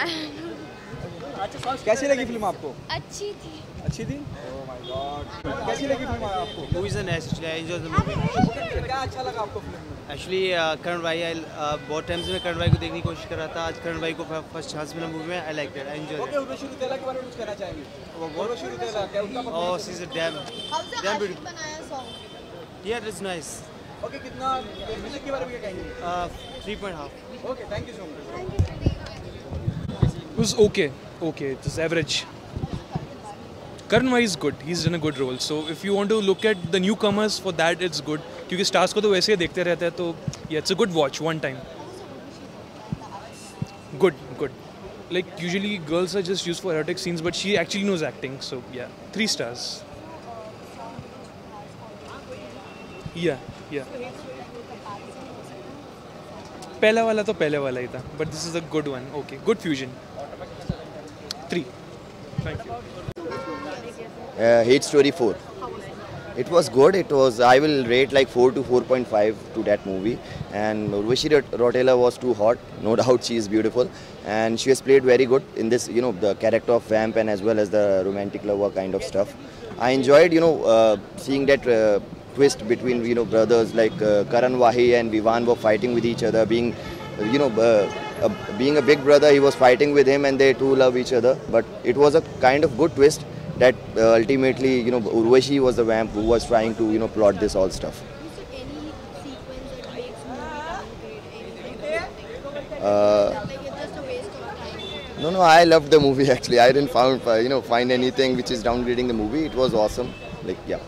कैसी लगी फिल्म आपको? अच्छी थी। अच्छी थी? Oh my god. कैसी लगी फिल्म आपको? Movie is nice actually. I enjoyed the movie. क्या अच्छा लगा आपको फिल्म में? Actually, करण भाई, बहुत टाइम से मैं करण भाई को देखने की कोशिश कर रहा था. आज करण भाई को फर्स्ट चांस मिला मूवी में. I liked it. I enjoyed it. Okay, Urvashi Rautela के बारे में कुछ कहना चाहेंगे? उर्वशी रौतेला क्या उनका Oh, she's a damn beautiful. बनाया song? Yeah, it's nice. Okay, कितना म्यूजिक के बारे में क्या कहेंगे? 3.5. Okay, thank you so much. It was okay. It was average. Karan Vai is good. He's done a good role. So if you want to look at the newcomers, for that it's good. क्योंकि stars को तो वैसे ही देखते रहते हैं, तो yeah, it's a good watch one time. Good. Like usually girls are just used for erotic scenes, but she actually knows acting. So yeah, 3 stars. Yeah. पहला वाला तो पहले वाला ही था, but this is a good one. Okay, good fusion. 3. Thank you. Hate Story 4. It was good. I will rate like 4 to 4.5 to that movie. And Urvashi Rautela was too hot. No doubt she is beautiful. And she has played very good in this, the character of vamp and as well as the romantic lover kind of stuff. I enjoyed, seeing that twist between, brothers like Karan Wahi and Vivan were fighting with each other. Being a big brother, he was fighting with him and they two love each other. But it was a kind of good twist that ultimately, Urvashi was the vamp who was trying to, plot this all stuff. Any sequence that makes movie downgrade? Like it's just a waste of time. No, I loved the movie actually. I didn't find anything which is downgrading the movie. It was awesome. Like, yeah.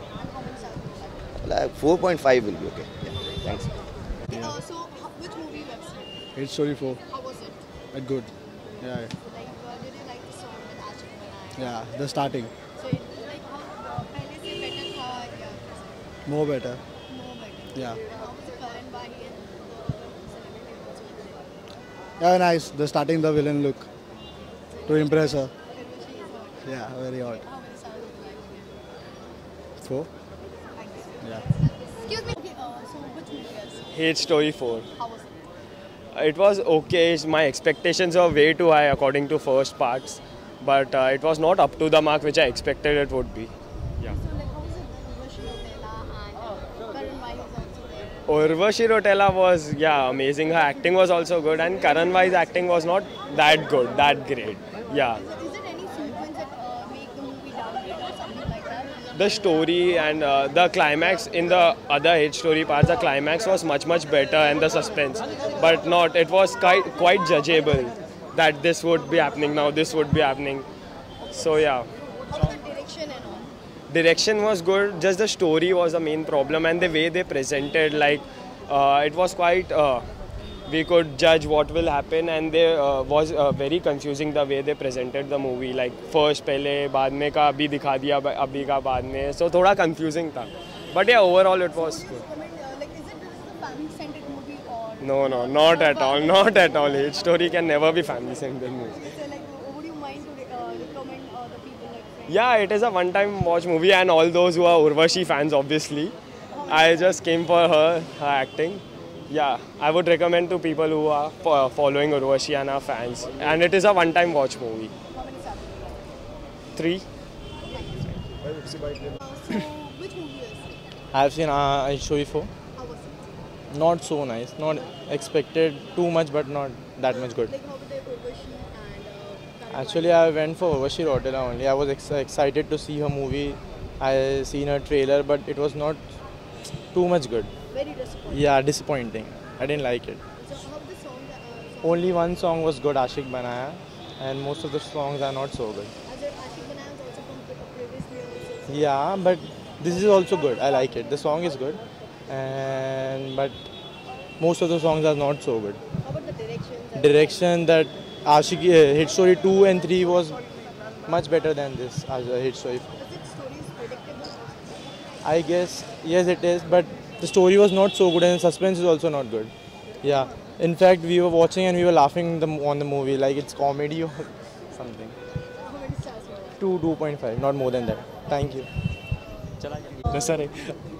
Like 4.5 will be okay. Yeah. Thanks. So which movie you have seen? Hate Story 4. How was it? Good. Yeah. Like did you like the song with Ashik Manai? Yeah. The starting. So it like how पहले से better था या More better. more better? Yeah. How was it Karan Wahi and celebrity also? Yeah, nice. The starting the villain look to impress her. Yeah, very hot. How many stars would you like? 4. Yeah. Excuse me. Okay, so which movie is it? Hate Story 4. How was it? It was okay. My expectations were way too high according to first parts, but it was not up to the mark which I expected it would be. Yeah. So like how was it that Urvashi Rautela and Karan Wahi was also there? Urvashi Rautela was amazing. Her acting was also good, and Karan Vai's acting was not that good, that great. Yeah. Is it any sequence that make the movie downgrade or something like that? The story and the climax in the other Hate Story parts, the climax was much better and the suspense, but not. It was quite judgeable that this would be happening now, this would be happening. So yeah. How was the direction and all? Direction was good, just the story was the main problem, and the way they presented, like it was quite we could judge what will happen, and they was very confusing the way they presented the movie, like first पहले बाद में का अभी दिखा दिया अभी का बाद में, so थोड़ा confusing था, but yeah, overall it was good. Like is it a family centered movie or? No, not at all. Hate Story can never be family centered movie. So like would you mind to recommend the people like friends? Yeah, it is a one-time watch movie, and all those who are Urvashi fans, obviously. I just came for her acting. Yeah, I would recommend to people who are following Urvashi and are fans. And it is a one-time watch movie. How many stars? 3. So which movie is it? I have seen Hate Story 4. How was it? Not so nice. Not expected too much, but not that much good. Like how were they Urvashi and Karan Actually, I went for Urvashi Rautela only. I was excited to see her movie. I seen her trailer, but it was not too much good. Wahi? Very disappointing. Yeah, disappointing. I didn't like it. So how the song? Only one song was good, Ashik Banaya, and most of the songs are not so good. Ashik Banaya was also from previously also. Yeah, but this is also good. I like it. The song is good, but most of the songs are not so good. How about the direction? Direction that Ashik Hate Story 2 and 3 was much better than this Hate Story. Is it stories predictable? I guess yes, it is, but the story was not so good and the suspense is also not good. Yeah, in fact, we were watching and we were laughing on the movie like it's comedy or something. How many stars you have? 2.5, not more than that. Thank you. Sorry.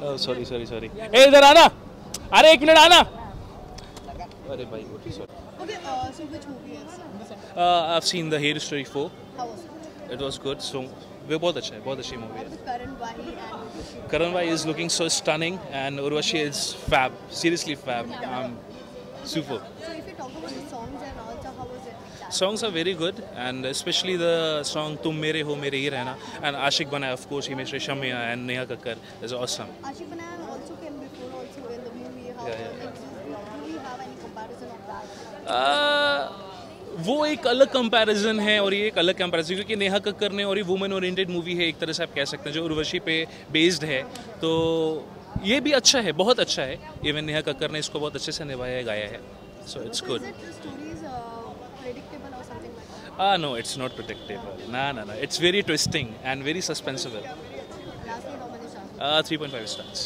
ए इधर आना. अरे 1 minute आना. अरे भाई sorry. Okay, so which movie is it? I've seen the Hate Story 4. How was it? It was good. So वे बहुत अच्छा है, बहुत अच्छी मूवी है. With Karan Wahi and Karan Vai is looking so stunning and Urvashi is fab, seriously fab. Super. so if you talk about the songs and all, so how was it? Like that? Songs are very good and especially the song Tum Mere Ho Mere Hi Rehna and Ashik Bana, of course, Himesh Reshammiya and Neha Kakkar is awesome. Ashik Banayan also came before also in the movie. How Yeah. like, do we have any comparison of that? वो एक अलग comparison है और ये एक अलग comparison क्योंकि नेहा कक्कर ने और ये वुमेन ओरिएंटेड मूवी है एक तरह से आप कह सकते हैं जो उर्वशी पे बेस्ड है तो ये भी अच्छा है बहुत अच्छा है इवन नेहा कक्कर ने इसको बहुत अच्छे से निभाया है गाया है so it's good Is it the story is predictable or something like that? No it's not predictable no it's very twisting and very suspensible Lastly, how many stars? 3.5 stars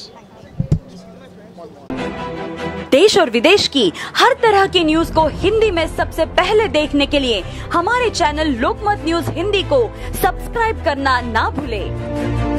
देश और विदेश की हर तरह की न्यूज को हिंदी में सबसे पहले देखने के लिए हमारे चैनल लोकमत न्यूज हिंदी को सब्सक्राइब करना ना भूलें।